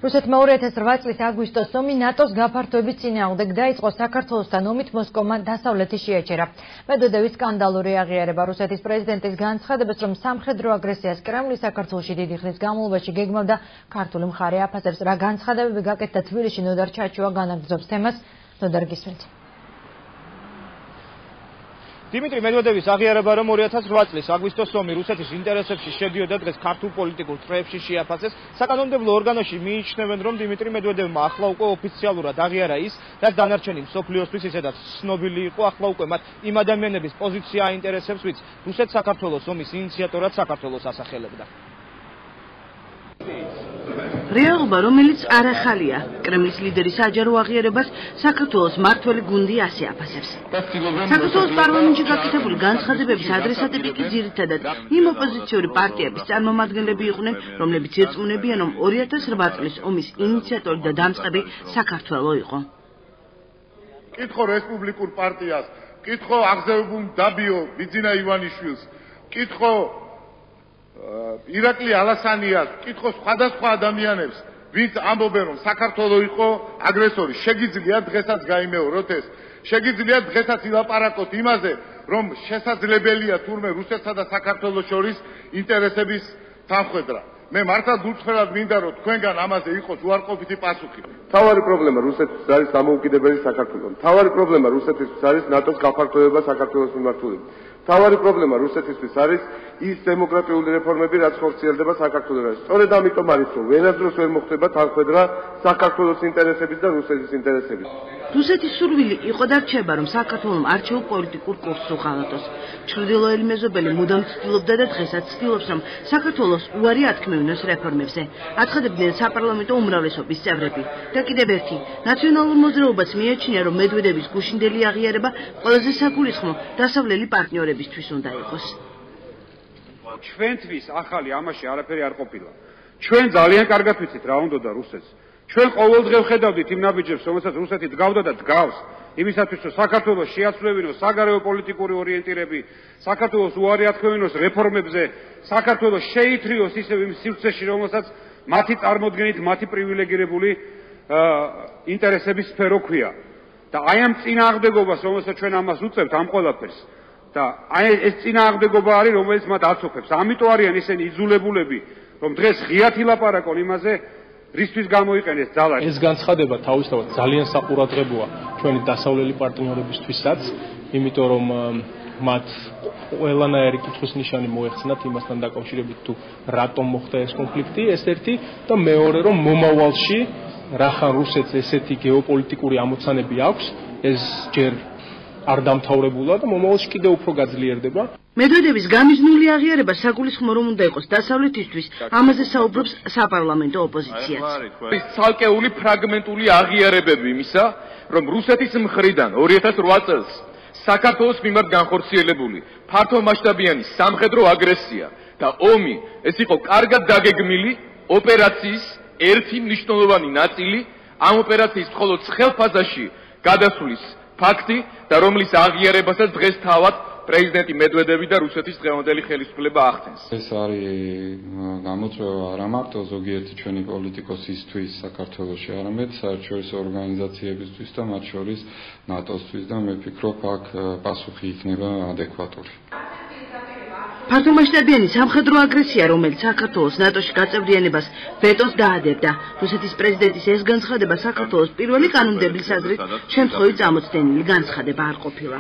რუსეთმა 2008 წლის აგვისტოს ომი ნატოს გაფართოების წინააღმდეგ დაიწყო საქართველოსთან ომით მოსკოვმა დასავლეთი შეაჩერა. მედვედევის სკანდალური აღიარება რუსეთის პრეზიდენტის განცხადებას, რომ სამხედრო აგრესიას კრემლი საქართველოში დიდი ხნის განმავლობაში გეგმავდა, ქართული მხარე აფასებს, რა განცხადებები გაკეთდა თბილისში ნოდარ ჩაჩუა განაგრძობს თემას. ნოდარ გისმენთ. Dimitri Medvedevis აღიარება, რომ 2008 წლის აგვისტოს ომი რუსეთის ინტერესებში შედიოდა, დღეს ქართულ პოლიტიკურ წრეებში შეაფასეს. საკანონმდებლო ორგანოში მიიჩნევენ, რომ Dimitri Medvedevმა ახლა უკვე ოფიციალურად აღიარა ის, რაც დანარჩენი მსოფლიოსთვის ისედაც ცნობილი იყო, ახლა უკვე მათ იმ ადამიანების პოზიცია აინტერესებს, ვინც რუსეთ-საქართველოს ომის ინიციატორად საქართველოს ასახელებდა. რეალობა, რომელიც არ ახალია, კრემლის ლიდერის საჯარო აღიარებას საქართველოს მმართველი გუნდი ასე აფასებს. საქართველოს პარლამენტში გაკეთებული განცხადებების ადრესატები კი ძირითადად იმ ოპოზიციური პარტიების წარმომადგენლები იყვნენ, რომლებიც ირწმუნებიან, რომ 2008 წლის ომის ინიციატორი და დამწყები საქართველო იყო. კითხო რესპუბლიკურ პარტიას, კითხო აღზევებულ დაბიო ბიძინა ივანიშვილს, კითხო ირაკლი ალასანიას, კითხო სხვადასხვა ადამიანებს, ვინც ამბობენ, რომ საქართველო იყო აგრესორი. შეგიძლია დღესაც გაიმეოროთ ეს. შეგიძლია დღესაც ილაპარაკოთ იმაზე, რომ შესაძლებელია თურმე რუსეთსა და საქართველოს შორის ინტერესების თანხვედრა. მე მართლა გულწრფელად მინდა, რომ თქვენგან ამაზე იყოს უარყოფითი პასუხი. მთავარი პრობლემა რუსეთის არის დამოუკიდებელი საქართველო. მთავარი პრობლემა რუსეთის არის ნატოს გაფართოება საქართველოს მიმართულებით. მთავარი პრობლემა რუსეთისთვის არის ის დემოკრატიული რეფორმები, რაც ხორციელდება საქართველოში. სწორედ ამიტომ არის, რომ ვერასდროს ვერ მოხდება თანხვედრა საქართველოს ინტერესების და რუსეთის ინტერესების. რუსეთის სურვილი იყო და რჩება, რომ საქართველოს არჩეულ პოლიტიკურ კურსს უღალატოს. ჩრდილოელი მეზობელი მუდამ ცდილობდა და დღესაც ცდილობს, რომ საქართველოს უარი ათქმევინოს რეფორმებზე. აცხადებდნენ საპარლამენტო უმრავლესობის წევრები. და კიდევ ერთი, ნაციონალურ მოძრაობას მიაჩნია, რომ მედვედევის გუშინდელი აღიარება ყველაზე საგულისხმო დასავლელი პარტნიორებისთვის უნდა იყოს. ჩვენთვის ახალი ამაში არაფერი არ ყოფილა. ჩვენ ძალიან კარგად ვიცით რა უნდოდა რუსეთს. ჩვენ ყოველდღე ვხედავდით იმ ნაბიჯებს, რომელსაც რუსეთი დგავდა და სდგავს, იმისათვის, რომ საქართველოს შეაცვლევინოს საგარეო პოლიტიკური ორიენტირები, საქართველოს უარი ათქმევინოს რეფორმებზე, საქართველოს შეითრიოს ისევ იმ სივრცეში, რომელსაც მათი წარმოდგენით, მათი პრივილეგირებული ინტერესების სფერო ქვია. და აი ამ წინააღმდეგობას, რომელსაც ჩვენ ამას უწევთ, ამ ყველაფერს, და აი ეს წინააღმდეგობა არის, რომელიც მათ აცოფებს. ამიტომ არიან ისინი იძულებულები, რომ დღეს ღიად ილაპარაკონ იმაზე, რისთვის გამოიყენეს ძალა. ეს განცხადება თავისთავად ძალიან საყურადღებოა ჩვენი დასავლელი პარტნიორებისთვისაც, იმიტომ რომ მათ ყველანაირი კითხვის ნიშანი მოეხსნათ იმასთან დაკავშირებით, თუ რატომ მოხდა ეს კონფლიქტი, ეს ერთი და მეორე, რომ მომავალში რახან რუსეთს ესეთი გეოპოლიტიკური ამოცანები აქვს, ეს ჯერ არ დამთავრებულა და მომავალში კიდევ უფრო გაძლიერდება. მედვედევის გამიზნული აღიარება საგულისხმო რომ უნდა იყოს დასავლეთისთვის, ამაზე საუბრობს საპარლამენტო ოპოზიციაც. ეს ცალკეული ფრაგმენტული აღიარებები იმისა, რომ რუსეთის მხრიდან 2008 წელს საქართველოს მიმართ განხორციელებული ფართომასშტაბიანი სამხედრო აგრესია და ომი, ეს იყო კარგად დაგეგმილი ოპერაციის ერთი მნიშვნელოვანი ნაწილი, ამ ოპერაციის მხოლოდ ხელფასაში გადასვლის ფაქტი და რომლის აღიარებასაც დღეს თავად პრეზიდენტი მედვედევი და რუსეთის დღევანდელი ხელისუფლება ახდენს. ეს არის გამოწვევა არა მარტო ზოგიერთი ჩვენი პოლიტიკოსისთვის საქართველოში, არამედ საერთაშორისო ორგანიზაციებისთვის და მათ შორის ნატოსთვის და მე ვფიქრობ, აქ პასუხი იქნება ადეკვატური. ფართომასშტაბიანი სამხედრო აგრესია, რომელიც საქართველოს ნატოში გაწევრიანებას ვეტოს დაადებდა. რუსეთის პრეზიდენტის ეს განცხადება საქართველოს პირველი კანონმდებლის აზრით შემთხვევით წამოწდენილი განცხადება არ ყოფილა.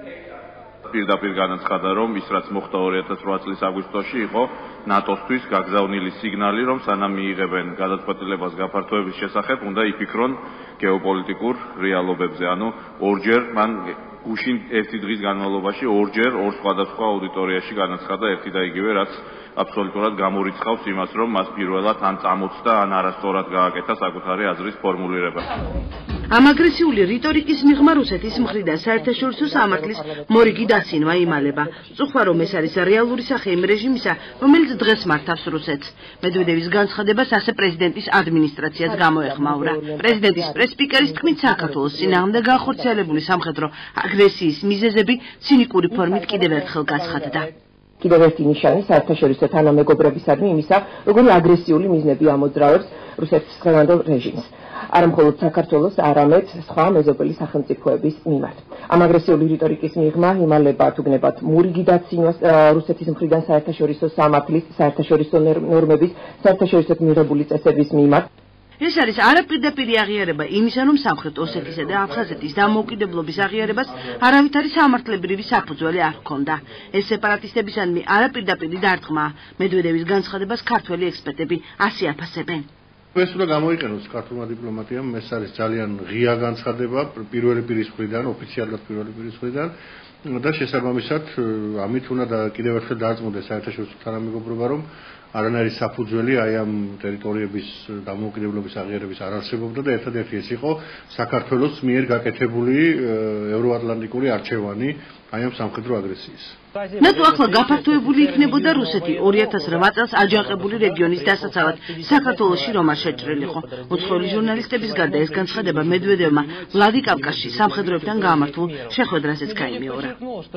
პირდაპირ განაცხადა, რომ ის რაც მოხდა 2008 წლის აგვისტოში იყო ნატოსთვის გაგზავნილი სიგნალი, რომ სანამ მიიღებენ გადაწყვეტილებას გაფართოების შესახებ, უნდა იფიქრონ გეოპოლიტიკურ რეალობებზე. ანუ ორჯერ მან გუშინ ერთი დღის განმავლობაში ორჯერ ორ სხვადასხვა აუდიტორიაში განაცხადა ერთი და იგივე, რაც აბსოლუტურად გამორიცხავს იმას, რომ მას პირველად ან წამოწდა, ან არასწორად გააკეთა საკუთარი აზრის ფორმულირება. ამ აგრესიული რიტორიკის მიღმა რუსეთის მხრიდან საერთაშორისო სამართლის მორიგი დაცინვა იმალება. წუხვა რომ ეს არის რეალური სახე იმ რეჟიმისა, რომელიც დღეს მართავს რუსეთს. მედვედევის განცხადებას ასე პრეზიდენტის ადმინისტრაციაც გამოეხმაურა. პრეზიდენტის პრესსპიკერის თქმით, საქართველოს წინააღმდეგ განხორციელებული სამხედრო აგრესიის მიზეზები ცინიკური ფორმით კიდევ ერთხელ გაცხადდა. კიდევ ერთი ნიშანი საერთაშორისო თანამეგობრებისადმი იმისა, როგორი აგრესიული მიზნები ამოძრავებს რუსეთის დღევანდელ რეჟიმს. არა მხოლოდ საქართველოს, არამედ სხვა მეზობელი სახელმწიფოების მიმართ. ამ აგრესიული რიტორიკის მიღმა იმალებათ უგნებათ მურიგი დაცინვას რუსეთის მხრიდან საერთაშორისო სამართლის, საერთაშორისო ნორმების, საერთაშორისო მიღებული წესების მიმართ. ეს არის არაპირდაპირი აღიარება იმისა, რომ სამხრეთ ოსეთისა და აფხაზეთის დამოუკიდებლობის აღიარებას არავითარი სამართლებრივი საფუძველი არ ჰქონდა. ეს სეპარატისტებისადმი არაპირდაპირი დარტყმაა. მედვედევის განცხადებას ქართველი ექსპერტები ასე აფასებენ. ეს უნდა გამოიყენოს ქართულმა დიპლომატიამ, ეს არის ძალიან ღია განცხადება პირველი პირის მხრიდან, ოფიციალურად პირველი პირის მხრიდან და შესაბამისად ამით უნდა კიდევ ერთხელ დააწმუნდეს საერთაშორისო თანამეგობრობა, რომ არანაირი საფუძველი აი ამ ტერიტორიების დამოუკიდებლობის აღიარების არ არსებობდა და ერთადერთი ეს იყო საქართველოს მიერ გაკეთებული ევროატლანტიკური არჩევანი აი ამ სამხედრო აგრესიის. ნატო ახლა გაფართოებული იქნებოდა რუსეთი 2008 წელს აჯანყებული რეგიონის დასაცავად საქართველოში რომ არ შეჭრილიყო. უცხოელი ჟურნალისტების გარდა ეს განცხადება მედვედევმა ვლადიკავკაზში სამხედროებთან გამართულ შეხვედრაზეც გაიმეორა.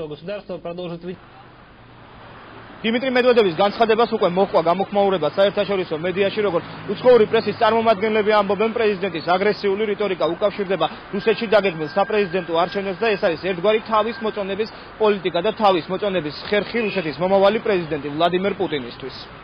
Dimitri Medvedevis განცხადებას უკვე მოჰყვა გამოხმაურება საერთაშორისო მედიაში, როგორც უცხოური პრესის წარმომადგენლები ამბობენ, პრეზიდენტის აგრესიული რიტორიკა უკავშირდება რუსეთში დაგეგმილ საპრეზიდენტო არჩევნებს და ეს არის ერთგვარი თავის მოწონების პოლიტიკა და თავის მოწონების ხერხი რუსეთის მომავალი პრეზიდენტი ვლადიმერ პუტინისთვის.